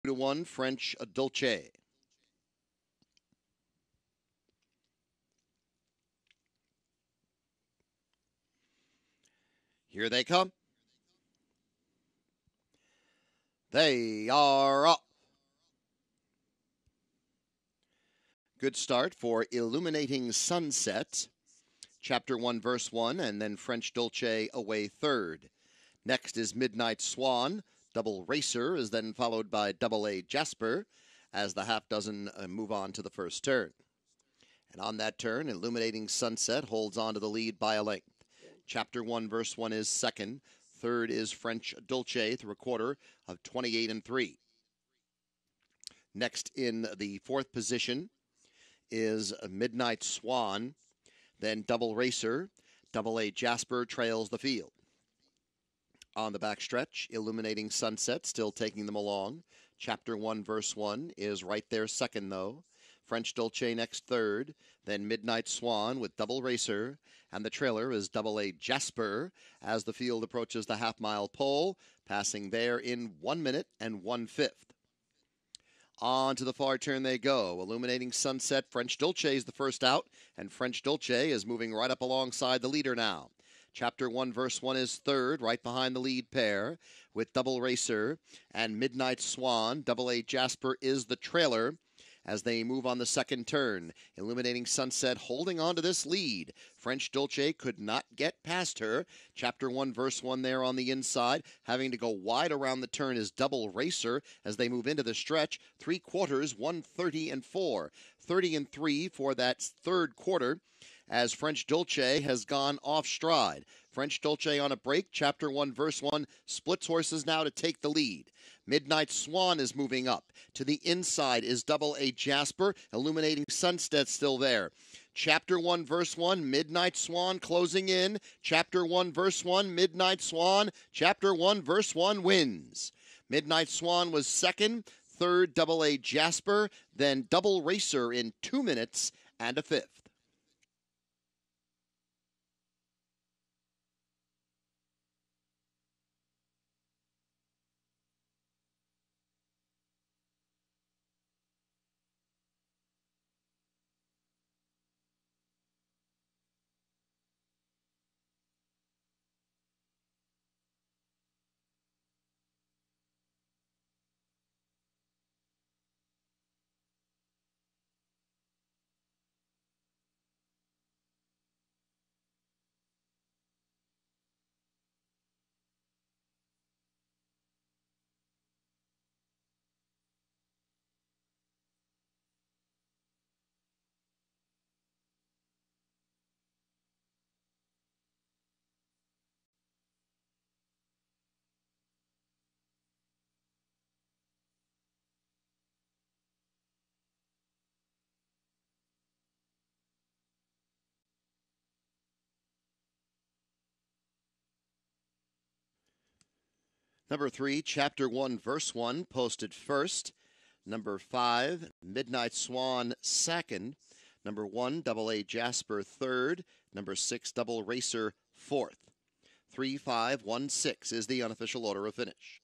2-1 French Dolce. Here they come. They are up. Good start for Illuminating Sunset. Chapter 1, verse 1, and then French Dolce away third. Next is Midnight Swan. Double Racer is then followed by Double A Jasper as the half dozen move on to the first turn. And on that turn, Illuminating Sunset holds on to the lead by a length. Chapter 1, verse 1 is second. Third is French Dolce through a quarter of 28 3. Next in the fourth position is Midnight Swan. Then Double Racer. Double A Jasper trails the field. On the backstretch, Illuminating Sunset still taking them along. Chapter 1, verse 1 is right there second, though. French Dolce next third. Then Midnight Swan with Double Racer. And the trailer is Double A Jasper as the field approaches the half-mile pole, passing there in 1 minute and 1/5. On to the far turn they go. Illuminating Sunset, French Dolce is the first out, and French Dolce is moving right up alongside the leader now. Chapter 1, verse 1 is third, right behind the lead pair, with Double Racer and Midnight Swan. Double A Jasper is the trailer as they move on the second turn. Illuminating Sunset holding on to this lead. French Dolce could not get past her. Chapter 1, verse 1 there on the inside. Having to go wide around the turn is Double Racer as they move into the stretch. 3/4, 1:30 4. 30 3 for that third quarter as French Dolce has gone off stride. French Dolce on a break. Chapter 1, verse 1 splits horses now to take the lead. Midnight Swan is moving up. To the inside is Double A Jasper. Illuminating Sunset still there. Chapter 1, verse 1, Midnight Swan closing in. Chapter 1, verse 1, Midnight Swan. Chapter 1, verse 1 wins. Midnight Swan was second. Third, Double A Jasper. Then Double Racer in 2 minutes and a 5th. Number 3, Chapter 1, verse 1, posted first. Number 5, Midnight Swan second. Number 1, Double A Jasper third. Number 6, Double Racer fourth. 3, 5, 1, 6 is the unofficial order of finish.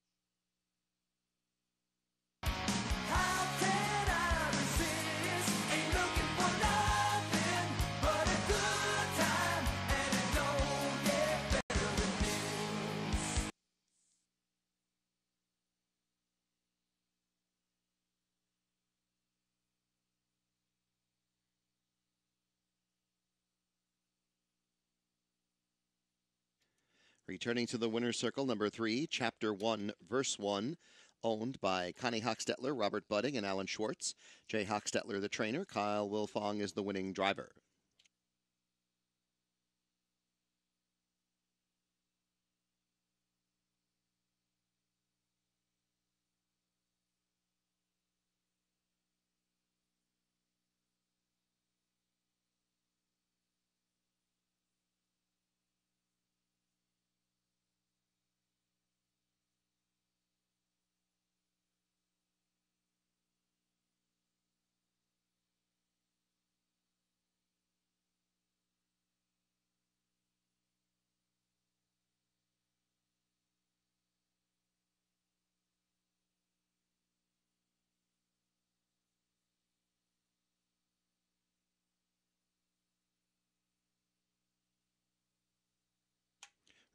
Returning to the winner's circle, number 3, Chapter 1, verse 1, owned by Connie Hochstetler, Robert Budding, and Alan Schwartz. Jay Hochstetler, the trainer. Kyle Wilfong is the winning driver.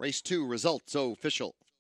Race 2 results official.